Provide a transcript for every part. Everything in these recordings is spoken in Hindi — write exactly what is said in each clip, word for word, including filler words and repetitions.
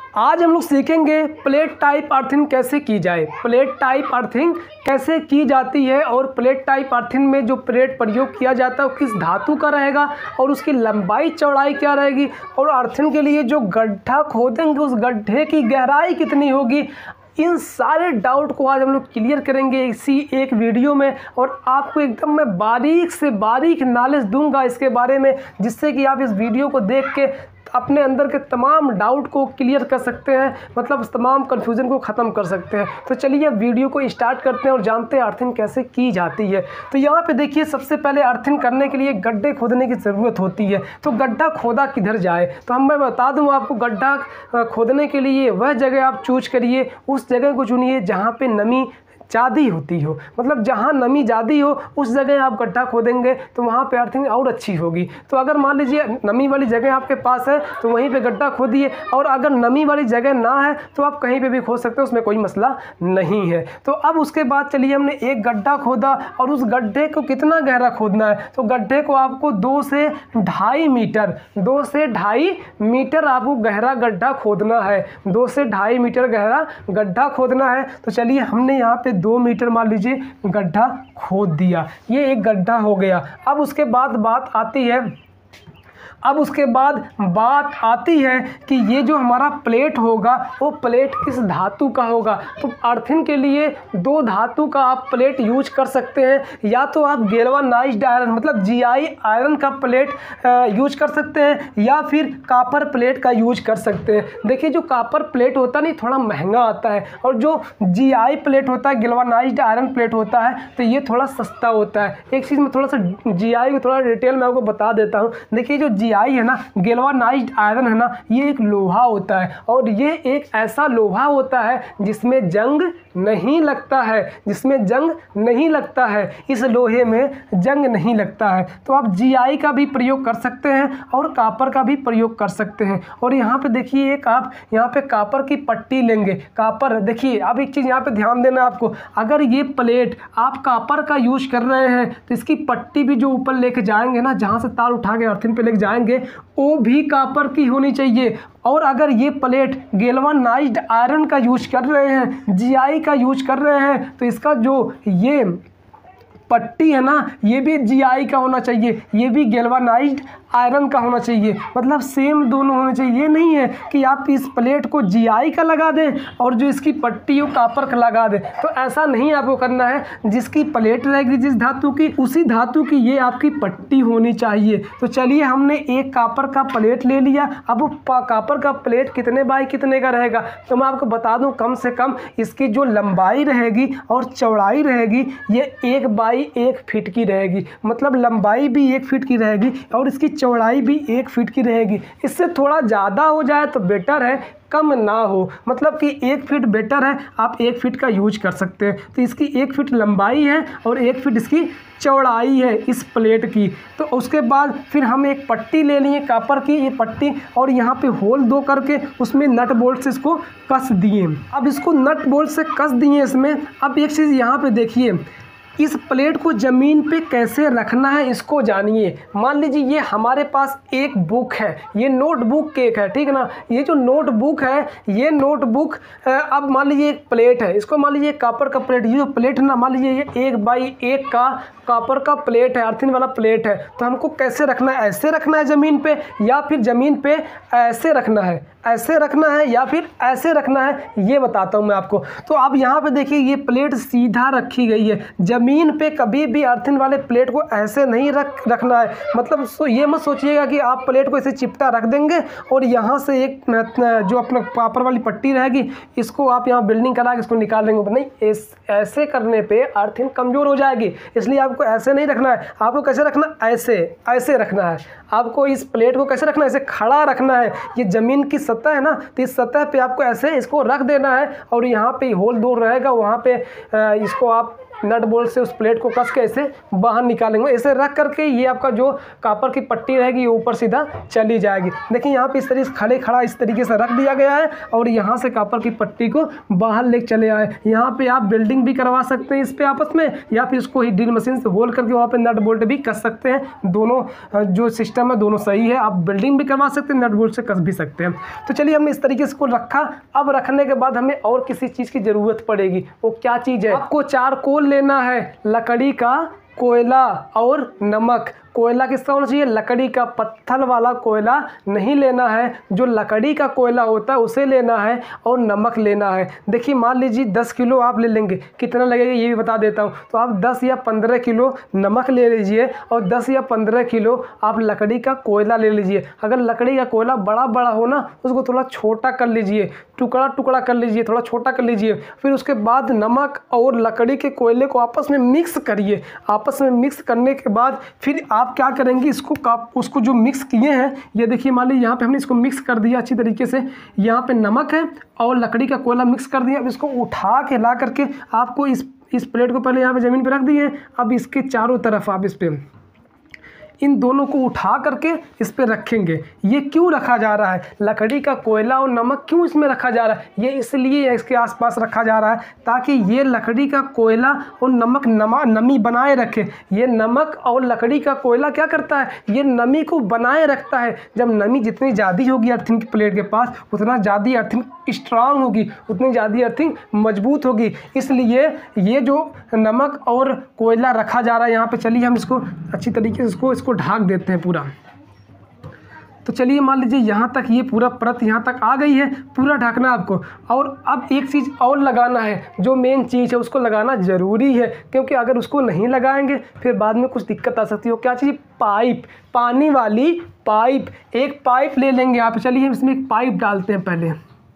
आज हम लोग सीखेंगे प्लेट टाइप अर्थिंग कैसे की जाए, प्लेट टाइप अर्थिंग कैसे की जाती है और प्लेट टाइप अर्थिंग में जो प्लेट प्रयोग किया जाता है वो किस धातु का रहेगा और उसकी लंबाई चौड़ाई क्या रहेगी और अर्थिंग के लिए जो गड्ढा खोदेंगे उस गड्ढे की गहराई कितनी होगी। इन सारे डाउट को आज हम लोग क्लियर करेंगे इसी एक वीडियो में और आपको एकदम मैं बारीक से बारीक नॉलेज दूंगा इसके बारे में, जिससे कि आप इस वीडियो को देख के अपने अंदर के तमाम डाउट को क्लियर कर सकते हैं, मतलब तमाम कन्फ्यूज़न को ख़त्म कर सकते हैं। तो चलिए वीडियो को स्टार्ट करते हैं और जानते हैं अर्थिंग कैसे की जाती है। तो यहाँ पे देखिए, सबसे पहले अर्थिंग करने के लिए गड्ढे खोदने की ज़रूरत होती है। तो गड्ढा खोदा किधर जाए, तो हम मैं बता दूँ आपको, गड्ढा खोदने के लिए वह जगह आप चूज करिए, उस जगह को चुनिए जहाँ पर नमी ज़्यादा होती हो, मतलब जहाँ नमी ज़्यादा हो उस जगह आप गड्ढा खोदेंगे तो वहाँ पे अर्थिंग और अच्छी होगी। तो अगर मान लीजिए नमी वाली जगह आपके पास है तो वहीं पे गड्ढा खोदिए, और अगर नमी वाली जगह ना है तो आप कहीं पे भी खोद सकते हो, उसमें कोई मसला नहीं है। तो अब उसके बाद चलिए, हमने एक गड्ढा खोदा और उस गड्ढे को कितना गहरा खोदना है, तो गड्ढे को आपको दो से ढाई मीटर दो से ढाई मीटर आपको गहरा गड्ढा खोदना है, दो से ढाई मीटर गहरा गड्ढा खोदना है। तो चलिए, हमने यहाँ पे दो मीटर मान लीजिए गड्ढा खोद दिया, ये एक गड्ढा हो गया। अब उसके बाद बात आती है अब उसके बाद बात आती है कि ये जो हमारा प्लेट होगा वो प्लेट किस धातु का होगा। तो अर्थिंग के लिए दो धातु का आप प्लेट यूज कर सकते हैं, या तो आप गैल्वेनाइज्ड आयरन मतलब जीआई आयरन का प्लेट यूज कर सकते हैं, या फिर कॉपर प्लेट का यूज कर सकते हैं। देखिए, जो कॉपर प्लेट होता है नहीं थोड़ा महंगा आता है, और जो जीआई प्लेट होता है गैल्वेनाइज्ड आयरन प्लेट होता है तो ये थोड़ा सस्ता होता है। एक चीज़ में थोड़ा सा जीआई को थोड़ा डिटेल में आपको बता देता हूँ। देखिए, जो जीआई है ना, गैल्वेनाइज्ड आयरन है ना, ये एक लोहा होता है, और ये एक ऐसा लोहा होता है जिसमें जंग नहीं लगता है जिसमें जंग नहीं लगता है इस लोहे में जंग नहीं लगता है। तो आप जीआई का भी प्रयोग कर सकते हैं और कॉपर का भी प्रयोग कर सकते हैं। और यहाँ पे देखिए, एक आप यहाँ पे कॉपर की पट्टी लेंगे। कॉपर, देखिए अब एक चीज़ यहाँ पे ध्यान देना आपको, अगर ये प्लेट आप कॉपर का यूज कर रहे हैं तो इसकी पट्टी भी जो ऊपर लेके जाएंगे ना, जहाँ से तार उठा के अर्थिंग पे लेके जाएंगे, वो भी कॉपर की होनी चाहिए। और अगर ये प्लेट गैल्वेनाइज्ड आयरन का यूज कर रहे हैं, जीआई का यूज कर रहे हैं, तो इसका जो ये पट्टी है ना, ये भी जीआई का होना चाहिए, ये भी गैल्वेनाइज्ड आयरन का होना चाहिए, मतलब सेम दोनों होने चाहिए। ये नहीं है कि आप इस प्लेट को जीआई का लगा दें और जो इसकी पट्टी हो कॉपर का लगा दें, तो ऐसा नहीं आपको करना है। जिसकी प्लेट रहेगी जिस धातु की, उसी धातु की ये आपकी पट्टी होनी चाहिए। तो चलिए, हमने एक कॉपर का प्लेट ले लिया। अब वो कॉपर का प्लेट कितने बाई कितने का रहेगा, तो मैं आपको बता दूं, कम से कम इसकी जो लंबाई रहेगी और चौड़ाई रहेगी ये एक बाई एक फीट की रहेगी, मतलब लंबाई भी एक फीट की रहेगी और इसकी चौड़ाई भी एक फीट की रहेगी। इससे थोड़ा ज़्यादा हो जाए तो बेटर है, कम ना हो, मतलब कि एक फीट बेटर है, आप एक फीट का यूज कर सकते हैं। तो इसकी एक फीट लंबाई है और एक फीट इसकी चौड़ाई है इस प्लेट की। तो उसके बाद फिर हम एक पट्टी ले लिए कॉपर की, ये पट्टी, और यहाँ पे होल दो करके उसमें नट बोल्ट से इसको कस दिए। अब इसको नट बोल्ट से कस दिए इसमें। अब एक चीज़ यहाँ पे देखिए, इस प्लेट को ज़मीन पे कैसे रखना है इसको जानिए। मान लीजिए ये हमारे पास एक बुक है, ये नोटबुक केक है, ठीक है ना। ये जो नोटबुक है, ये नोटबुक अब मान लीजिए एक प्लेट है, इसको मान लीजिए कॉपर का प्लेट, ये जो प्लेट है ना, मान लीजिए ये एक बाई एक का कॉपर का प्लेट है, अर्थिंग वाला प्लेट है। तो हमको कैसे रखना है, ऐसे रखना है ज़मीन पे, या फिर ज़मीन पे ऐसे रखना है, ऐसे रखना है या फिर ऐसे रखना है, ये बताता हूँ मैं आपको। तो अब यहाँ पे देखिए, ये प्लेट सीधा रखी गई है। ज़मीन पे कभी भी अर्थिंग वाले प्लेट को ऐसे नहीं रख रखना है, मतलब सो ये मत सोचिएगा कि आप प्लेट को ऐसे चिपटा रख देंगे और यहाँ से एक जो अपना कॉपर वाली पट्टी रहेगी इसको आप यहाँ बिल्डिंग करा के इसको निकाल लेंगे। नहीं, ऐसे करने पे अर्थिंग कमज़ोर हो जाएगी, इसलिए आपको ऐसे नहीं रखना है। आपको कैसे रखना, ऐसे ऐसे रखना है। आपको इस प्लेट को कैसे रखना है, ऐसे खड़ा रखना है। ये ज़मीन की सतह है ना, तो इस सतह पे आपको ऐसे इसको रख देना है, और यहाँ पे होल दो रहेगा, वहाँ पे इसको आप नट बोल्ट से उस प्लेट को कस के ऐसे बाहर निकालेंगे। ऐसे रख करके ये आपका जो कापर की पट्टी रहेगी ये ऊपर सीधा चली जाएगी। देखिए यहाँ पे इस तरीके से खड़े खड़ा इस तरीके से रख दिया गया है और यहाँ से कापर की पट्टी को बाहर ले चले आए। यहाँ पे आप वेल्डिंग भी करवा सकते हैं इस पे आपस में, या फिर इसको ही ड्रिल मशीन से होल करके वहाँ पे नट बोल्ट भी कस सकते हैं। दोनों जो सिस्टम है दोनों सही है, आप वेल्डिंग भी करवा सकते हैं, नट बोल्ट से कस भी सकते हैं। तो चलिए हमने इस तरीके से इसको रखा। अब रखने के बाद हमें और किसी चीज़ की ज़रूरत पड़ेगी। वो क्या चीज़ है? आपको चारकोल लेना है, लकड़ी का कोयला और नमक। कोयला किसका होना चाहिए? लकड़ी का, पत्थर वाला कोयला नहीं लेना है, जो लकड़ी का कोयला होता है उसे लेना है और नमक लेना है। देखिए मान लीजिए दस किलो आप ले लेंगे, कितना लगेगा ये भी बता देता हूँ। तो आप दस या पंद्रह किलो नमक ले लीजिए और दस या पंद्रह किलो आप लकड़ी का कोयला ले लीजिए। अगर लकड़ी का कोयला बड़ा बड़ा हो ना, उसको थोड़ा छोटा कर लीजिए, टुकड़ा टुकड़ा कर लीजिए, थोड़ा छोटा कर लीजिए। फिर उसके बाद नमक और लकड़ी के कोयले को आपस में मिक्स करिए। आपस में मिक्स करने के बाद फिर आप क्या करेंगे, इसको काप उसको जो मिक्स किए हैं, ये देखिए मान लीजिए यहाँ पे हमने इसको मिक्स कर दिया अच्छी तरीके से। यहाँ पे नमक है और लकड़ी का कोयला मिक्स कर दिया। अब इसको उठा के ला करके आपको इस इस प्लेट को पहले यहाँ पे ज़मीन पे रख दिए। अब इसके चारों तरफ आप इस पे इन दोनों को उठा करके इस पे रखेंगे। ये क्यों रखा जा रहा है? लकड़ी का कोयला और नमक क्यों इसमें रखा जा रहा है? ये इसलिए इसके आसपास रखा जा रहा है ताकि ये लकड़ी का कोयला और नमक नमा नमी बनाए रखे। ये नमक और लकड़ी का कोयला क्या करता है? ये नमी को बनाए रखता है। जब नमी जितनी ज़्यादा होगी अर्थिंग की प्लेट के पास, उतना ज़्यादा अर्थिंग स्ट्रांग होगी, उतनी ज़्यादा अर्थिंग मजबूत होगी। इसलिए ये जो नमक और कोयला रखा जा रहा है यहाँ पे, चलिए हम इसको अच्छी तरीके से इसको इसको ढक देते हैं पूरा। तो चलिए मान लीजिए यहाँ तक ये पूरा परत यहाँ तक आ गई है, पूरा ढकना आपको। और अब एक चीज़ और लगाना है, जो मेन चीज़ है उसको लगाना ज़रूरी है, क्योंकि अगर उसको नहीं लगाएंगे फिर बाद में कुछ दिक्कत आ सकती है। क्या चीज़? पाइप, पानी वाली पाइप। एक पाइप ले लेंगे आप। चलिए हम इसमें एक पाइप डालते हैं। पहले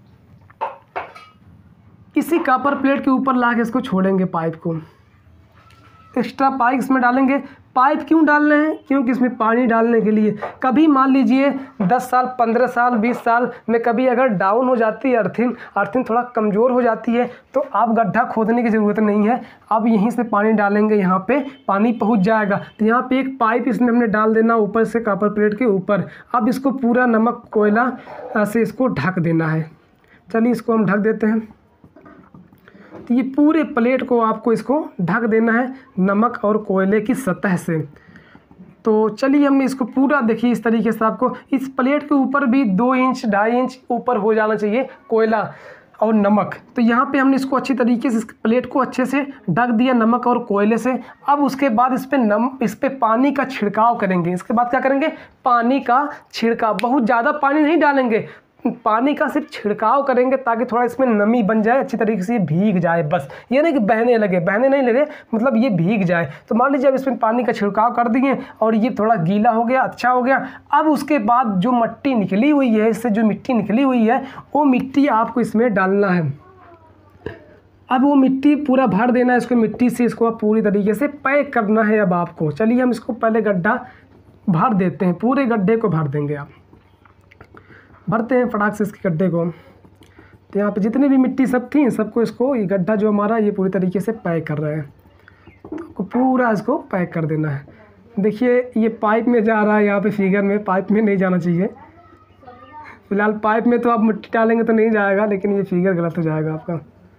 इसी कापर प्लेट के ऊपर ला के इसको छोड़ेंगे पाइप को। एक्स्ट्रा पाइप इसमें डालेंगे। पाइप क्यों डाल रहे हैं? क्योंकि इसमें पानी डालने के लिए। कभी मान लीजिए दस साल, पंद्रह साल, बीस साल में कभी अगर डाउन हो जाती है अर्थिंग, अर्थिंग थोड़ा कमज़ोर हो जाती है, तो आप गड्ढा खोदने की ज़रूरत नहीं है। आप यहीं से पानी डालेंगे, यहाँ पे पानी पहुँच जाएगा। तो यहाँ पे एक पाइप इसमें हमने डाल देना ऊपर से कापर प्लेट के ऊपर। अब इसको पूरा नमक कोयला से इसको ढक देना है। चलिए इसको हम ढक देते हैं। तो ये पूरे प्लेट को आपको इसको ढक देना है नमक और कोयले की सतह से। तो चलिए हमने इसको पूरा, देखिए इस तरीके से आपको इस प्लेट के ऊपर भी दो इंच ढाई इंच ऊपर हो जाना चाहिए कोयला और नमक। तो यहाँ पे हमने इसको अच्छी तरीके से इस प्लेट को अच्छे से ढक दिया नमक और कोयले से। अब उसके बाद इस पे नम इस पे पानी का छिड़काव करेंगे। इसके बाद क्या करेंगे? पानी का छिड़काव। बहुत ज़्यादा पानी नहीं डालेंगे, पानी का सिर्फ छिड़काव करेंगे ताकि थोड़ा इसमें नमी बन जाए, अच्छी तरीके से ये भीग जाए। बस ये नहीं कि बहने लगे, बहने नहीं लगे, मतलब ये भीग जाए। तो मान लीजिए अब इसमें पानी का छिड़काव कर दिए और ये थोड़ा गीला हो गया, अच्छा हो गया। अब उसके बाद जो मिट्टी निकली हुई है, इससे जो मिट्टी निकली हुई है, वो मिट्टी आपको इसमें डालना है। अब वो मिट्टी पूरा भर देना है इसको, मिट्टी से इसको आप पूरी तरीके से पैक करना है अब आपको। चलिए हम इसको पहले गड्ढा भर देते हैं, पूरे गड्ढे को भर देंगे। आप भरते हैं फटाक से इसके गड्ढे को। तो यहाँ पे जितनी भी मिट्टी सब थी सबको इसको, ये गड्ढा जो हमारा ये पूरी तरीके से पैक कर रहे हैं। तो पूरा इसको पैक कर देना है। देखिए ये पाइप में जा रहा है, यहाँ पे फिगर में, पाइप में नहीं जाना चाहिए। फिलहाल पाइप में तो आप मिट्टी डालेंगे तो नहीं जाएगा, लेकिन ये फिगर गलत हो जाएगा आपका।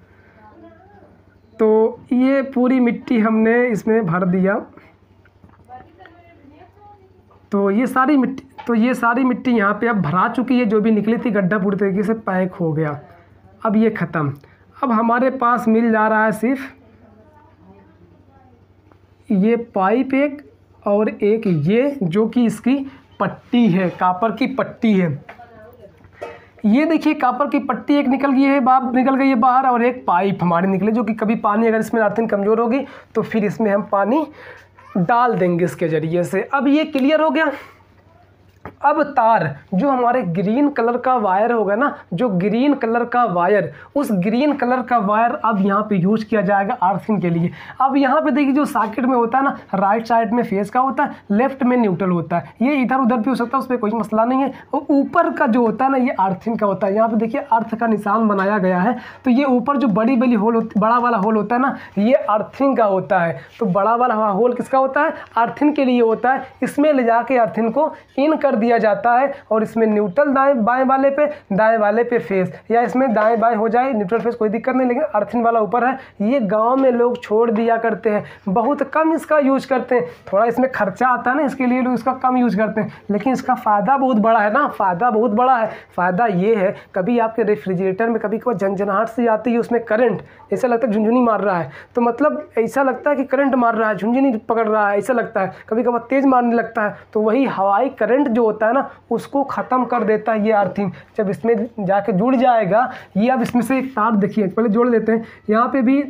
तो ये पूरी मिट्टी हमने इसमें भर दिया। तो ये सारी मिट्टी तो ये सारी मिट्टी यहाँ पे अब भरा चुकी है। जो भी निकली थी गड्ढा पूरी तरीके से पैक हो गया। अब ये ख़त्म। अब हमारे पास मिल जा रहा है सिर्फ ये पाइप एक और एक ये, जो कि इसकी पट्टी है, कापर की पट्टी है। ये देखिए कापर की पट्टी एक निकल गई है, बाहर निकल गई है बाहर, और एक पाइप हमारी निकले, जो कि कभी पानी अगर इसमें अर्थिंग कमज़ोर होगी तो फिर इसमें हम पानी डाल देंगे इसके ज़रिए से। अब ये क्लियर हो गया। अब तार जो हमारे ग्रीन कलर का वायर होगा ना, जो ग्रीन कलर का वायर, उस ग्रीन कलर का वायर अब यहाँ पे यूज किया जाएगा अर्थिंग के लिए। अब यहाँ पे देखिए जो सर्किट में होता है ना, राइट साइड में फेज का होता है, लेफ्ट में न्यूट्रल होता है, ये इधर उधर भी हो सकता है, उस पर कोई मसला नहीं है। और ऊपर का जो होता है ना, ये अर्थिंग का होता है। यहाँ पे देखिए अर्थ का निशान बनाया गया है, तो ये ऊपर जो बड़ी बड़ी होल होती, बड़ा वाला होल होता है ना, ये अर्थिंग का होता है। तो बड़ा वाला होल किसका होता है? अर्थिंग के लिए होता है। इसमें ले जाके अर्थिंग को इन कर दिया जाता है और इसमें न्यूट्रल दाएं बाएं वाले पे, दाएं वाले पे फेस, या इसमें दाएं बाएं हो जाए न्यूट्रल फेस, कोई दिक्कत नहीं, लेकिन अर्थिंग वाला ऊपर है। ये गांव में लोग छोड़ दिया करते हैं, बहुत कम इसका यूज करते हैं। थोड़ा इसमें खर्चा आता है ना, इसके लिए लोग इसका कम यूज करते हैं, लेकिन इसका फ़ायदा बहुत बड़ा है ना, फ़ायदा बहुत बड़ा है। फ़ायदा ये है, कभी आपके रेफ्रिजरेटर में कभी कभी झंझनाहट सी आती है, उसमें करंट ऐसा लगता है झुंझुनी मार रहा है, तो मतलब ऐसा लगता है कि करंट मार रहा है, झुंझुनी पकड़ रहा है, ऐसा लगता है। कभी कभी तेज़ मारने लगता है, तो वही हवाई करंट जो होता है ना, उसको ख़त्म कर देता है ये अर्थिंग। जब इसमें जाके जुड़ जाएगा ये, अब इसमें से एक तार देखिए, पहले जोड़ देते हैं। यहाँ पे भी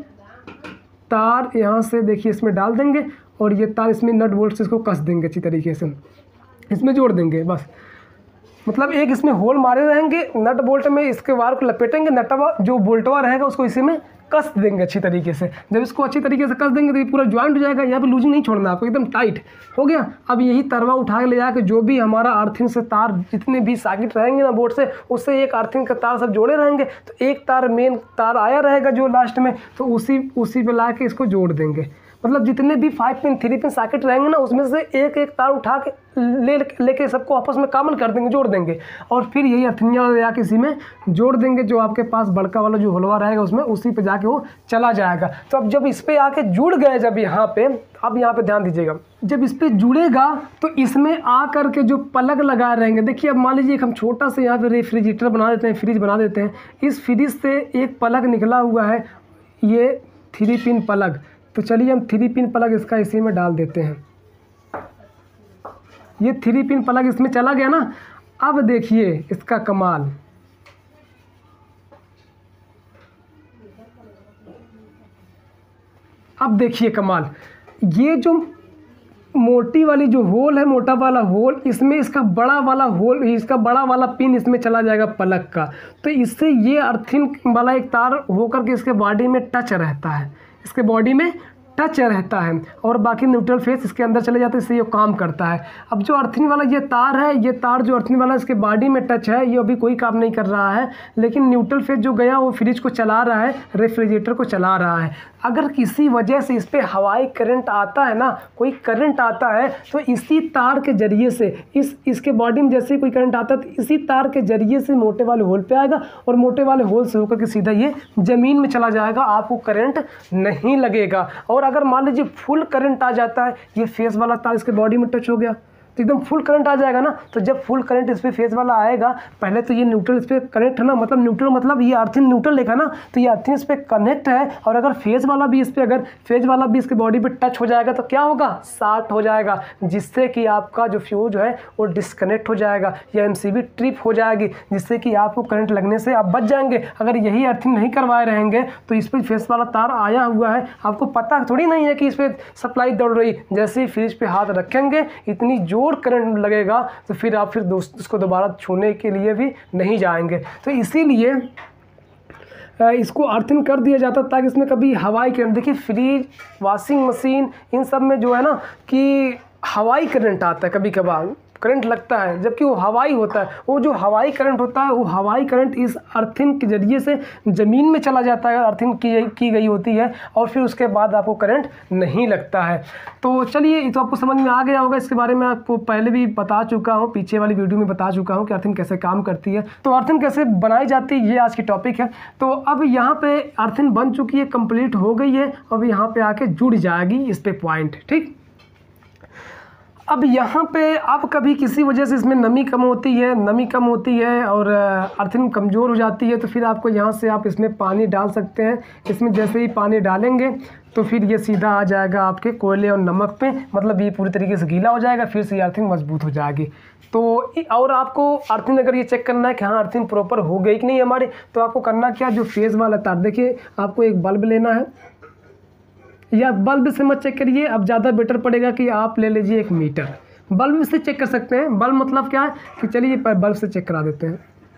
तार यहाँ से देखिए इसमें डाल देंगे और ये तार इसमें नट बोल्ट से इसको कस देंगे, अच्छी तरीके से इसमें जोड़ देंगे बस। मतलब एक इसमें होल मारे रहेंगे, नट बोल्ट में इसके वायर को लपेटेंगे, नटवा जो बोल्टवा रहेगा उसको इसी में कस देंगे अच्छी तरीके से। जब इसको अच्छी तरीके से कस देंगे तो ये पूरा ज्वाइंट हो जाएगा, यहाँ पे लूजिंग नहीं छोड़ना आपको, एकदम टाइट हो गया। अब यही तरवा उठा के ले जाकर जो भी हमारा अर्थिंग से तार, जितने भी साकिट रहेंगे ना बोर्ड से, उससे एक अर्थिंग का तार सब जोड़े रहेंगे, तो एक तार मेन तार आया रहेगा जो लास्ट में, तो उसी उसी पे ला के इसको जोड़ देंगे। मतलब जितने भी five pin three pin socket रहेंगे ना, उसमें से एक एक तार उठा के ले लेके सबको आपस में कॉमन कर देंगे, जोड़ देंगे, और फिर यही अर्थिंग ले जाके इसी में जोड़ देंगे। जो आपके पास बड़का वाला जो होलवा रहेगा उसमें, उसी पे जाके वो चला जाएगा। तो अब जब इस पे आके जुड़ गए, जब यहाँ पे, अब यहाँ पे ध्यान दीजिएगा, जब इस पे जुड़ेगा तो इसमें आ करके जो प्लग लगा रहेंगे, देखिए अब मान लीजिए हम छोटा सा यहाँ पे रेफ्रिजरेटर बना देते हैं, फ्रिज बना देते हैं, इस फ्रिज से एक प्लग निकला हुआ है, ये थ्री पिन प्लग। तो चलिए हम थ्री पिन प्लग इसका इसी में डाल देते हैं। ये थ्री पिन प्लग इसमें चला गया ना। अब देखिए इसका कमाल, अब देखिए कमाल, ये जो मोटी वाली जो होल है, मोटा वाला होल, इसमें इसका बड़ा वाला होल, इसका बड़ा वाला पिन इसमें चला जाएगा प्लग का। तो इससे ये अर्थिंग वाला एक तार होकर के इसके बॉडी में टच रहता है, इसके बॉडी में टच रहता है, और बाकी न्यूट्रल फेस इसके अंदर चले जाते हैं, इससे ये काम करता है। अब जो अर्थिंग वाला ये तार है, ये तार जो अर्थिंग वाला इसके बॉडी में टच है, ये अभी कोई काम नहीं कर रहा है, लेकिन न्यूट्रल फेस जो गया वो फ्रिज को चला रहा है, रेफ्रिजरेटर को चला रहा है। अगर किसी वजह से इस पर हवाई करंट आता है ना, कोई करंट आता है, तो इसी तार के जरिए से, इस इसके बॉडी में जैसे ही कोई करंट आता है, तो इसी तार के जरिए से मोटे वाले होल पे आएगा, और मोटे वाले होल से होकर के सीधा ये ज़मीन में चला जाएगा, आपको करंट नहीं लगेगा। और अगर मान लीजिए फुल करंट आ जाता है, ये फेस वाला तार इसके बॉडी में टच हो गया, तो एकदम फुल करंट आ जाएगा ना। तो जब फुल करंट इस पर फेस वाला आएगा, पहले तो ये न्यूट्रल इस पर कनेक्ट है ना, मतलब न्यूट्रल मतलब ये अर्थिंग न्यूट्रल लेगा ना, तो ये अर्थिंग इस पर कनेक्ट है, और अगर फेस वाला भी इस पर, अगर फेस वाला भी इसके बॉडी पे टच हो जाएगा तो क्या होगा? शॉर्ट हो जाएगा, जिससे कि आपका जो फ्यूज है वो डिस्कनेक्ट हो जाएगा, या एमसीबी ट्रिप हो जाएगी, जिससे कि आपको करंट लगने से आप बच जाएंगे। अगर यही अर्थिंग नहीं करवाए रहेंगे तो इस पर फेस वाला तार आया हुआ है, आपको पता थोड़ी नहीं है कि इस पर सप्लाई दौड़ रही, जैसे ही फ्रिज पे हाथ रखेंगे इतनी जोर करंट लगेगा, तो फिर आप फिर दोस्त उसको दोबारा छूने के लिए भी नहीं जाएंगे। तो इसीलिए इसको अर्थिंग कर दिया जाता ताकि इसमें कभी हवाई करंट, देखिए फ्रिज, वॉशिंग मशीन, इन सब में जो है ना कि हवाई करंट आता है, कभी कभार करंट लगता है, जबकि वो हवाई होता है। वो जो हवाई करंट होता है, वो हवाई करंट इस अर्थिंग के जरिए से ज़मीन में चला जाता है, अर्थिंग की की गई होती है, और फिर उसके बाद आपको करंट नहीं लगता है। तो चलिए, ये तो आपको समझ में आ गया होगा। इसके बारे में आपको पहले भी बता चुका हूँ, पीछे वाली वीडियो में बता चुका हूँ कि अर्थिंग कैसे काम करती है, तो अर्थिंग कैसे बनाई जाती है, ये आज की टॉपिक है। तो अब यहाँ पे अर्थिंग बन चुकी है, कंप्लीट हो गई है, अब यहाँ पे आके जुड़ जाएगी इस पे पॉइंट, ठीक। अब यहाँ पे अब कभी किसी वजह से इसमें नमी कम होती है, नमी कम होती है और अर्थिंग कमज़ोर हो जाती है, तो फिर आपको यहाँ से आप इसमें पानी डाल सकते हैं। इसमें जैसे ही पानी डालेंगे तो फिर ये सीधा आ जाएगा आपके कोयले और नमक पे, मतलब ये पूरी तरीके से गीला हो जाएगा, फिर से ये अर्थिंग मजबूत हो जाएगी। तो और आपको अर्थिंग अगर ये चेक करना है कि हाँ अर्थिंग प्रॉपर हो गई कि नहीं हमारी, तो आपको करना क्या, जो फेज़ वाला तार, देखिए आपको एक बल्ब लेना है, या बल्ब से मत चेक करिए, अब ज़्यादा बेटर पड़ेगा कि आप ले लीजिए एक मीटर, बल्ब से चेक कर सकते हैं। बल्ब मतलब क्या है कि चलिए बल्ब से चेक करा देते हैं।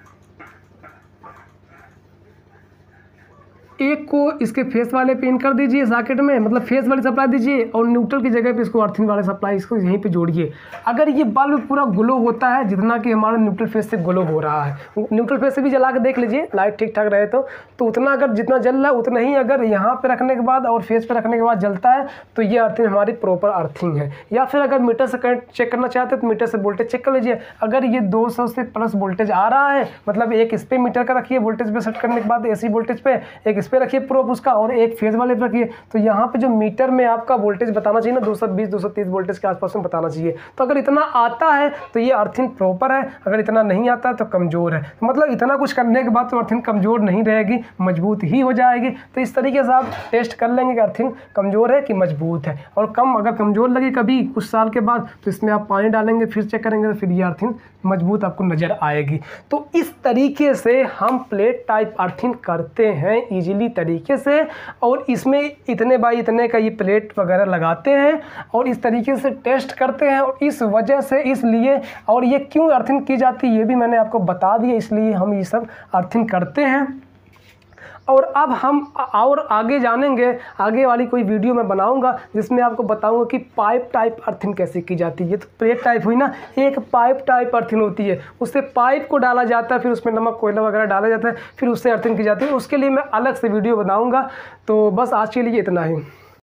एक को इसके फेस वाले पे इन कर दीजिए सॉकेट में, मतलब फेस वाली सप्लाई दीजिए, और न्यूट्रल की जगह पे इसको अर्थिंग वाले सप्लाई इसको यहीं पे जोड़िए। अगर ये बल्ब पूरा ग्लो होता है जितना कि हमारा न्यूट्रल फेस से ग्लो हो रहा है, न्यूट्रल फेस से भी जला के देख लीजिए, लाइट ठीक ठाक रहे तो तो उतना अगर जितना जल रहा है उतना ही अगर यहाँ पे रखने के बाद और फेस पे रखने के बाद जलता है तो ये अर्थिंग हमारी प्रॉपर अर्थिंग है। या फिर अगर मीटर से करंट चेक करना चाहते हैं तो मीटर से वोल्टेज चेक कर लीजिए। अगर ये दो सौ से प्लस वोल्टेज आ रहा है, मतलब एक इस पे मीटर का रखिए वोल्टेज पे सेट करने के बाद एसी वोल्टेज पे, एक इस पे रखिए प्रोब उसका और एक फेज वाले पे रखिए, तो यहाँ पे जो मीटर में आपका वोल्टेज बताना चाहिए ना दो सौ बीस दो सौ तीस वोल्टेज के आसपास में बताना चाहिए। तो अगर इतना आता है तो ये अर्थिंग प्रॉपर है, अगर इतना नहीं आता है तो कमज़ोर है। मतलब इतना कुछ करने के बाद तो अर्थिंग कमज़ोर नहीं रहेगी, मजबूत ही हो जाएगी। तो इस तरीके से आप टेस्ट कर लेंगे कि अर्थिंग कमज़ोर है कि मजबूत है। और कम अगर कमज़ोर लगे कभी कुछ साल के बाद तो इसमें आप पानी डालेंगे फिर चेक करेंगे तो फिर ये अर्थिंग मजबूत आपको नज़र आएगी। तो इस तरीके से हम प्लेट टाइप अर्थिंग करते हैं ईजिली तरीके से, और इसमें इतने बाई इतने का ये प्लेट वगैरह लगाते हैं और इस तरीके से टेस्ट करते हैं। और इस वजह से इसलिए और ये क्यों अर्थिंग की जाती है ये भी मैंने आपको बता दिया, इसलिए हम ये सब अर्थिंग करते हैं। और अब हम और आगे जानेंगे, आगे वाली कोई वीडियो मैं बनाऊंगा जिसमें आपको बताऊंगा कि पाइप टाइप अर्थिंग कैसे की जाती है। ये तो प्लेट टाइप हुई ना, एक पाइप टाइप अर्थिंग होती है, उससे पाइप को डाला जाता है, फिर उसमें नमक कोयला वगैरह डाला जाता है, फिर उससे अर्थिंग की जाती है। उसके लिए मैं अलग से वीडियो बनाऊंगा। तो बस आज के लिए इतना ही।